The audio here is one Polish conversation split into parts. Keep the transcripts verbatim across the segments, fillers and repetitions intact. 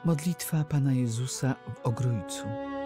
Modlitwa Pana Jezusa w Ogrójcu.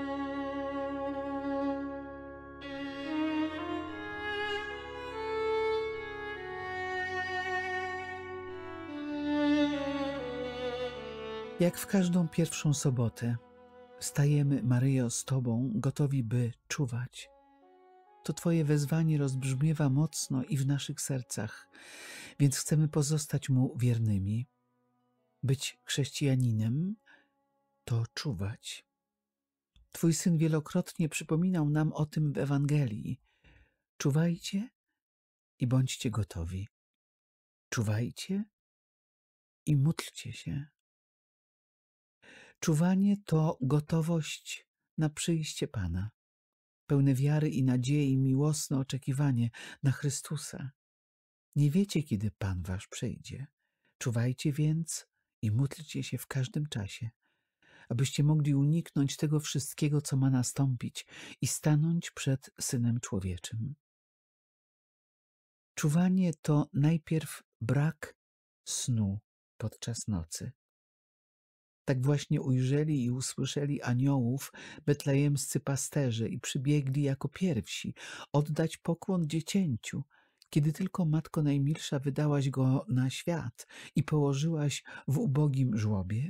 Jak w każdą pierwszą sobotę stajemy, Maryjo, z Tobą, gotowi, by czuwać. To Twoje wezwanie rozbrzmiewa mocno i w naszych sercach, więc chcemy pozostać Mu wiernymi. Być chrześcijaninem to czuwać. Twój Syn wielokrotnie przypominał nam o tym w Ewangelii. Czuwajcie i bądźcie gotowi. Czuwajcie i módlcie się. Czuwanie to gotowość na przyjście Pana, pełne wiary i nadziei i miłosne oczekiwanie na Chrystusa. Nie wiecie, kiedy Pan wasz przyjdzie. Czuwajcie więc i módlcie się w każdym czasie, abyście mogli uniknąć tego wszystkiego, co ma nastąpić i stanąć przed Synem Człowieczym. Czuwanie to najpierw brak snu podczas nocy. Tak właśnie ujrzeli i usłyszeli aniołów betlejemscy pasterze i przybiegli jako pierwsi oddać pokłon dziecięciu, kiedy tylko Matko Najmilsza wydałaś go na świat i położyłaś w ubogim żłobie.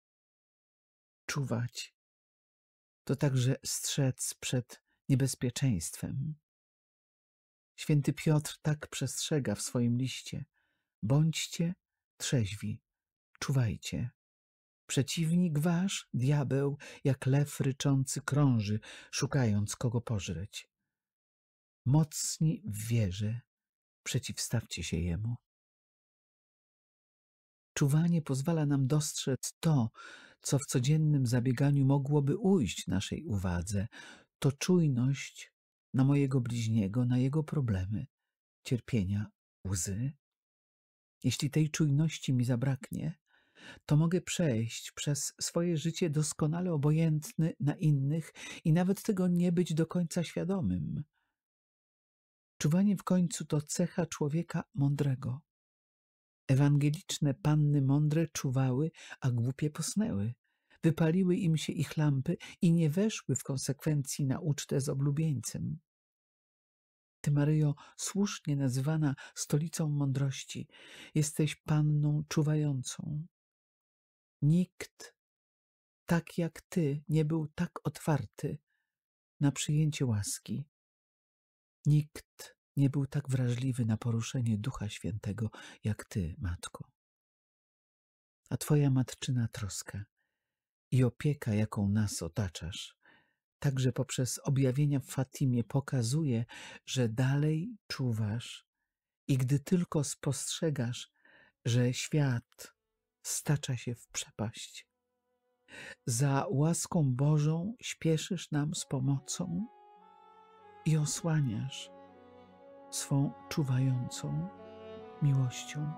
Czuwać to także strzec przed niebezpieczeństwem. Święty Piotr tak przestrzega w swoim liście: bądźcie trzeźwi, czuwajcie. Przeciwnik wasz, diabeł, jak lew ryczący krąży, szukając kogo pożreć. Mocni w wierze, przeciwstawcie się jemu. Czuwanie pozwala nam dostrzec to, co w codziennym zabieganiu mogłoby ujść naszej uwadze. To czujność na mojego bliźniego, na jego problemy, cierpienia, łzy. Jeśli tej czujności mi zabraknie, to mogę przejść przez swoje życie doskonale obojętny na innych i nawet tego nie być do końca świadomym. Czuwanie w końcu to cecha człowieka mądrego. Ewangeliczne panny mądre czuwały, a głupie posnęły. Wypaliły im się ich lampy i nie weszły w konsekwencji na ucztę z oblubieńcem. Ty, Maryjo, słusznie nazywana stolicą mądrości, jesteś panną czuwającą. Nikt tak jak Ty nie był tak otwarty na przyjęcie łaski. Nikt nie był tak wrażliwy na poruszenie Ducha Świętego jak Ty, Matko. A Twoja matczyna troska i opieka, jaką nas otaczasz, także poprzez objawienia w Fatimie pokazuje, że dalej czuwasz i gdy tylko spostrzegasz, że świat stacza się w przepaść, za łaską Bożą śpieszysz nam z pomocą i osłaniasz swą czuwającą miłością.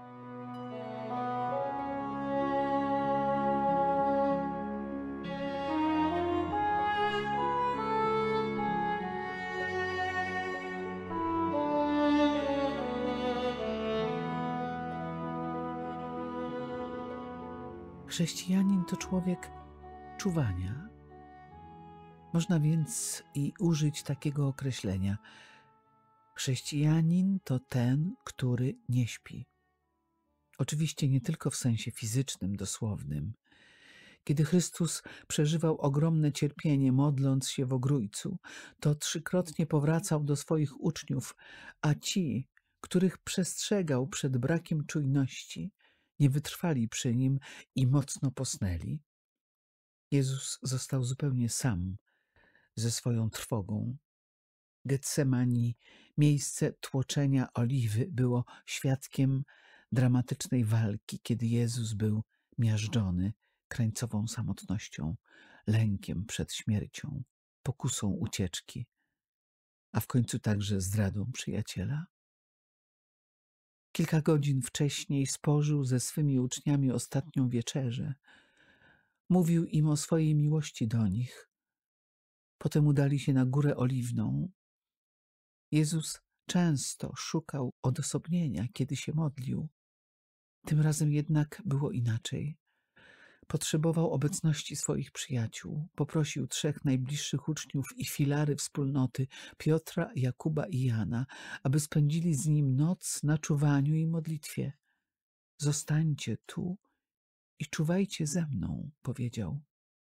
Chrześcijanin to człowiek czuwania. Można więc i użyć takiego określenia. Chrześcijanin to ten, który nie śpi. Oczywiście nie tylko w sensie fizycznym, dosłownym. Kiedy Chrystus przeżywał ogromne cierpienie, modląc się w Ogrójcu, to trzykrotnie powracał do swoich uczniów, a ci, których przestrzegał przed brakiem czujności, nie wytrwali przy nim i mocno posnęli. Jezus został zupełnie sam ze swoją trwogą. Getsemani, miejsce tłoczenia oliwy, było świadkiem dramatycznej walki, kiedy Jezus był miażdżony krańcową samotnością, lękiem przed śmiercią, pokusą ucieczki, a w końcu także zdradą przyjaciela. Kilka godzin wcześniej spożył ze swymi uczniami ostatnią wieczerzę. Mówił im o swojej miłości do nich. Potem udali się na Górę Oliwną. Jezus często szukał odosobnienia, kiedy się modlił. Tym razem jednak było inaczej. Potrzebował obecności swoich przyjaciół. Poprosił trzech najbliższych uczniów i filary wspólnoty, Piotra, Jakuba i Jana, aby spędzili z nim noc na czuwaniu i modlitwie. Zostańcie tu i czuwajcie ze mną, powiedział.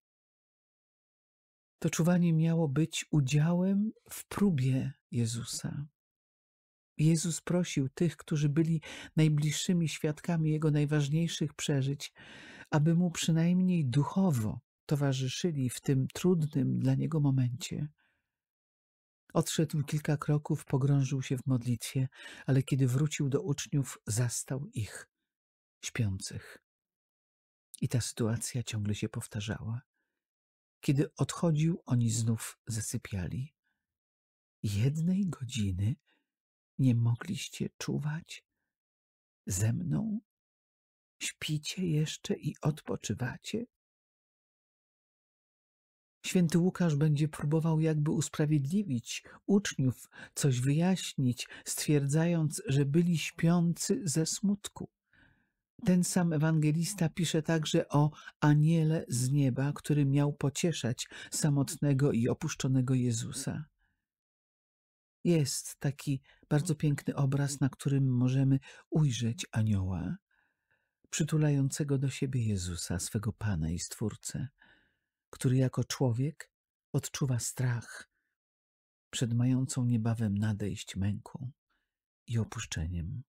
To czuwanie miało być udziałem w próbie Jezusa. Jezus prosił tych, którzy byli najbliższymi świadkami Jego najważniejszych przeżyć, aby Mu przynajmniej duchowo towarzyszyli w tym trudnym dla Niego momencie. Odszedł kilka kroków, pogrążył się w modlitwie, ale kiedy wrócił do uczniów, zastał ich śpiących. I ta sytuacja ciągle się powtarzała. Kiedy odchodził, oni znów zasypiali. Jednej godziny nie mogliście czuwać ze mną? Śpicie jeszcze i odpoczywacie? Święty Łukasz będzie próbował jakby usprawiedliwić uczniów, coś wyjaśnić, stwierdzając, że byli śpiący ze smutku. Ten sam ewangelista pisze także o aniele z nieba, który miał pocieszać samotnego i opuszczonego Jezusa. Jest taki bardzo piękny obraz, na którym możemy ujrzeć anioła przytulającego do siebie Jezusa, swego Pana i Stwórcę, który jako człowiek odczuwa strach przed mającą niebawem nadejść męką i opuszczeniem.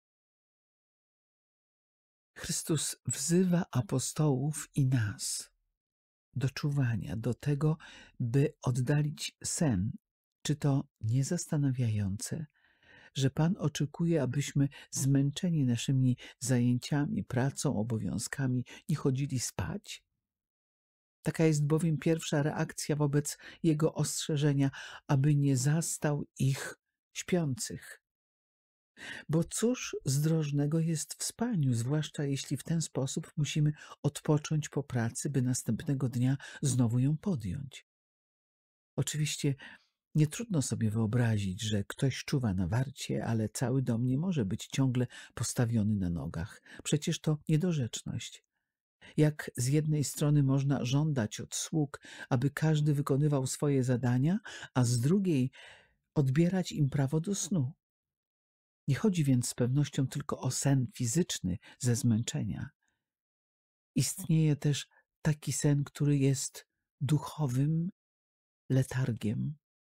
Chrystus wzywa apostołów i nas do czuwania, do tego, by oddalić sen. Czy to nie zastanawiające, że Pan oczekuje, abyśmy zmęczeni naszymi zajęciami, pracą, obowiązkami nie chodzili spać? Taka jest bowiem pierwsza reakcja wobec Jego ostrzeżenia, aby nie zastał ich śpiących. Bo cóż zdrożnego jest w spaniu, zwłaszcza jeśli w ten sposób musimy odpocząć po pracy, by następnego dnia znowu ją podjąć. Oczywiście nie trudno sobie wyobrazić, że ktoś czuwa na warcie, ale cały dom nie może być ciągle postawiony na nogach. Przecież to niedorzeczność. Jak z jednej strony można żądać od sług, aby każdy wykonywał swoje zadania, a z drugiej odbierać im prawo do snu. Nie chodzi więc z pewnością tylko o sen fizyczny ze zmęczenia. Istnieje też taki sen, który jest duchowym letargiem.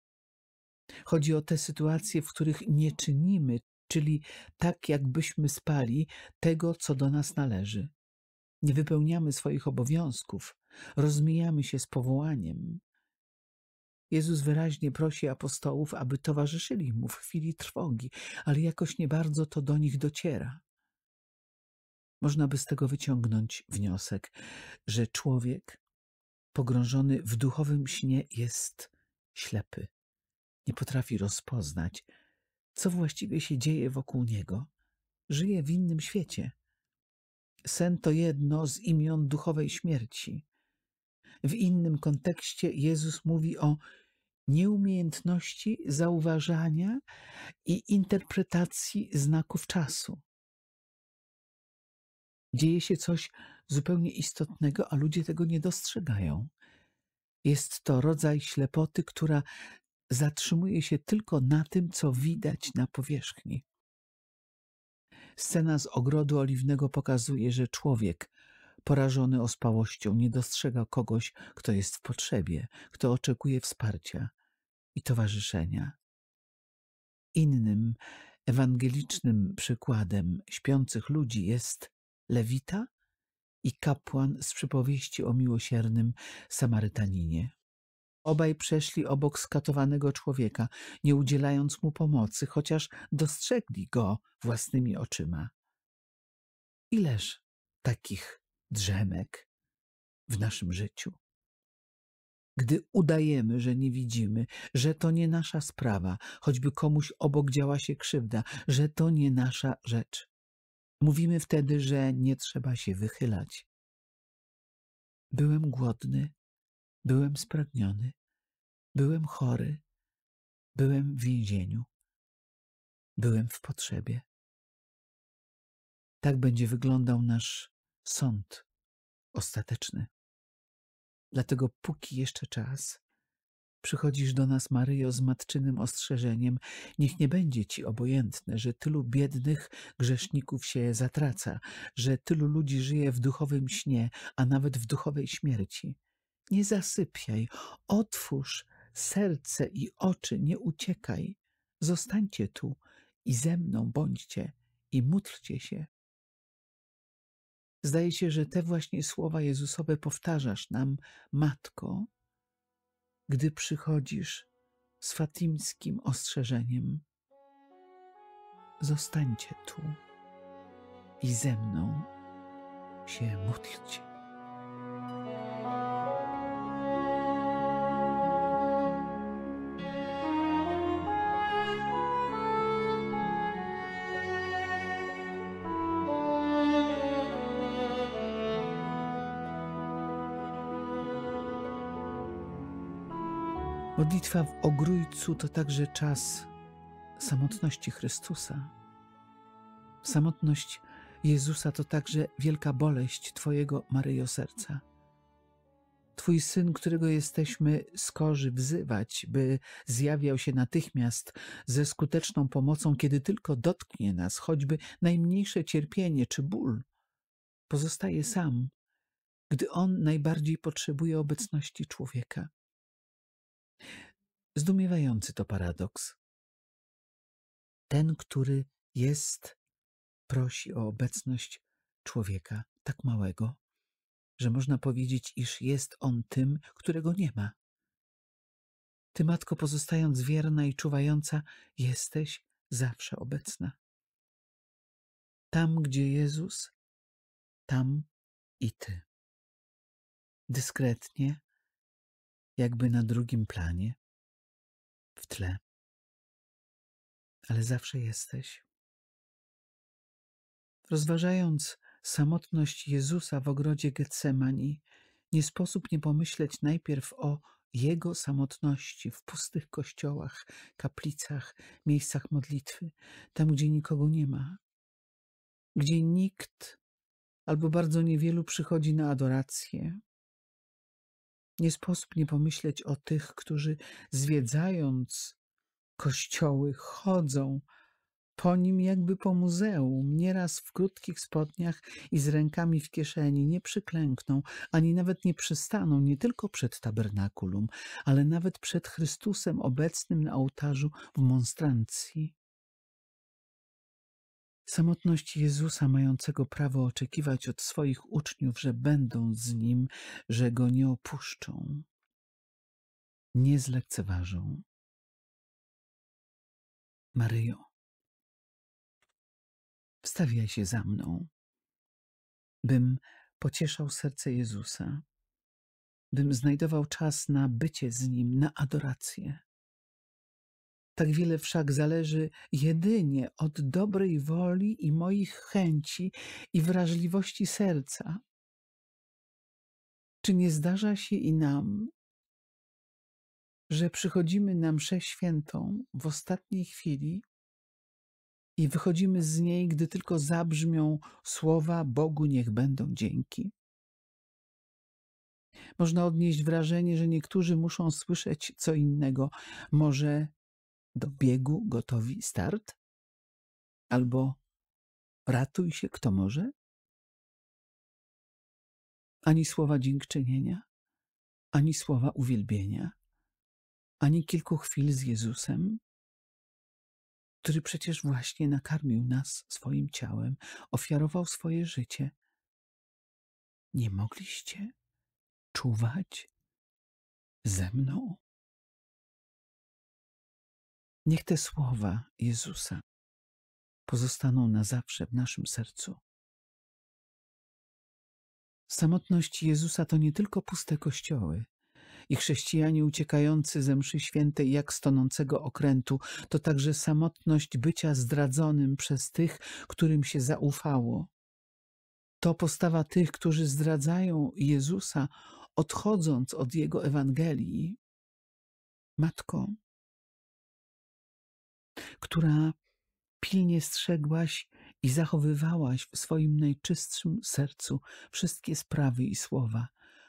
Chodzi o te sytuacje, w których nie czynimy, czyli tak jakbyśmy spali, tego, co do nas należy. Nie wypełniamy swoich obowiązków, rozmijamy się z powołaniem. Jezus wyraźnie prosi apostołów, aby towarzyszyli Mu w chwili trwogi, ale jakoś nie bardzo to do nich dociera. Można by z tego wyciągnąć wniosek, że człowiek pogrążony w duchowym śnie jest ślepy. Nie potrafi rozpoznać, co właściwie się dzieje wokół niego. Żyje w innym świecie. Sen to jedno z imion duchowej śmierci. W innym kontekście Jezus mówi o nieumiejętności zauważania i interpretacji znaków czasu. Dzieje się coś zupełnie istotnego, a ludzie tego nie dostrzegają. Jest to rodzaj ślepoty, która zatrzymuje się tylko na tym, co widać na powierzchni. Scena z ogrodu oliwnego pokazuje, że człowiek porażony ospałością nie dostrzega kogoś, kto jest w potrzebie, kto oczekuje wsparcia i towarzyszenia. Innym ewangelicznym przykładem śpiących ludzi jest Lewita i kapłan z przypowieści o miłosiernym Samarytaninie. Obaj przeszli obok skatowanego człowieka, nie udzielając mu pomocy, chociaż dostrzegli go własnymi oczyma. Ileż takich drzemek w naszym życiu? Gdy udajemy, że nie widzimy, że to nie nasza sprawa, choćby komuś obok działa się krzywda, że to nie nasza rzecz. Mówimy wtedy, że nie trzeba się wychylać. Byłem głodny, byłem spragniony, byłem chory, byłem w więzieniu, byłem w potrzebie. Tak będzie wyglądał nasz sąd ostateczny. Dlatego póki jeszcze czas, przychodzisz do nas, Maryjo, z matczynym ostrzeżeniem. Niech nie będzie ci obojętne, że tylu biednych grzeszników się zatraca, że tylu ludzi żyje w duchowym śnie, a nawet w duchowej śmierci. Nie zasypiaj, otwórz serce i oczy, nie uciekaj. Zostańcie tu i ze mną bądźcie i módlcie się. Zdaje się, że te właśnie słowa Jezusowe powtarzasz nam, Matko, gdy przychodzisz z fatimskim ostrzeżeniem. Zostańcie tu i ze mną się módlcie. Modlitwa w Ogrójcu to także czas samotności Chrystusa. Samotność Jezusa to także wielka boleść Twojego, Maryjo, serca. Twój Syn, którego jesteśmy skorzy wzywać, by zjawiał się natychmiast ze skuteczną pomocą, kiedy tylko dotknie nas, choćby najmniejsze cierpienie czy ból, pozostaje sam, gdy On najbardziej potrzebuje obecności człowieka. Zdumiewający to paradoks. Ten, który jest, prosi o obecność człowieka tak małego, że można powiedzieć, iż jest on tym, którego nie ma. Ty, Matko, pozostając wierna i czuwająca, jesteś zawsze obecna. Tam, gdzie Jezus, tam i Ty. Dyskretnie, jakby na drugim planie, w tle, ale zawsze jesteś. Rozważając samotność Jezusa w ogrodzie Getsemani, nie sposób nie pomyśleć najpierw o Jego samotności w pustych kościołach, kaplicach, miejscach modlitwy, tam, gdzie nikogo nie ma, gdzie nikt albo bardzo niewielu przychodzi na adorację. Nie sposób nie pomyśleć o tych, którzy zwiedzając kościoły chodzą po nim jakby po muzeum, nieraz w krótkich spodniach i z rękami w kieszeni, nie przyklękną, ani nawet nie przystaną nie tylko przed tabernakulum, ale nawet przed Chrystusem obecnym na ołtarzu w monstrancji. Samotność Jezusa, mającego prawo oczekiwać od swoich uczniów, że będą z Nim, że Go nie opuszczą, nie zlekceważą. Maryjo, wstawiaj się za mną, bym pocieszał serce Jezusa, bym znajdował czas na bycie z Nim, na adorację. Tak wiele wszak zależy jedynie od dobrej woli i moich chęci i wrażliwości serca. Czy nie zdarza się i nam, że przychodzimy na mszę świętą w ostatniej chwili i wychodzimy z niej, gdy tylko zabrzmią słowa Bogu niech będą dzięki? Można odnieść wrażenie, że niektórzy muszą słyszeć co innego. Może do biegu gotowi start? Albo ratuj się kto może? Ani słowa dziękczynienia, ani słowa uwielbienia, ani kilku chwil z Jezusem, który przecież właśnie nakarmił nas swoim ciałem, ofiarował swoje życie. Nie mogliście czuwać ze mną? Niech te słowa Jezusa pozostaną na zawsze w naszym sercu. Samotność Jezusa to nie tylko puste kościoły i chrześcijanie uciekający ze mszy świętej jak z tonącego okrętu, to także samotność bycia zdradzonym przez tych, którym się zaufało. To postawa tych, którzy zdradzają Jezusa, odchodząc od Jego Ewangelii. Matko, która pilnie strzegłaś i zachowywałaś w swoim najczystszym sercu wszystkie sprawy i słowa.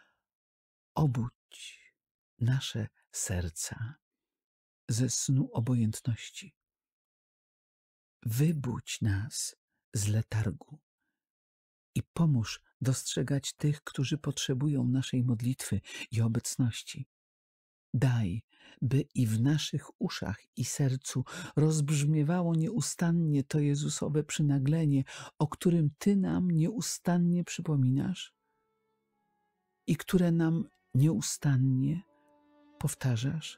Obudź nasze serca ze snu obojętności. Wybudź nas z letargu i pomóż dostrzegać tych, którzy potrzebują naszej modlitwy i obecności. Daj, by i w naszych uszach i sercu rozbrzmiewało nieustannie to Jezusowe przynaglenie, o którym Ty nam nieustannie przypominasz i które nam nieustannie powtarzasz.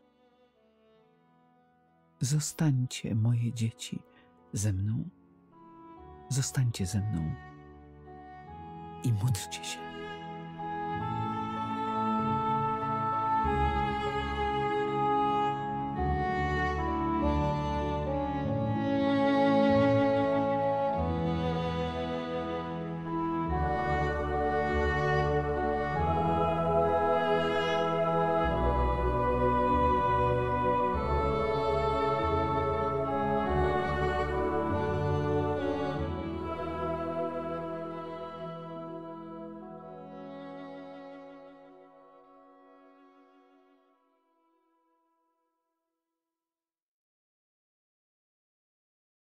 Zostańcie, moje dzieci, ze mną. Zostańcie ze mną i módlcie się.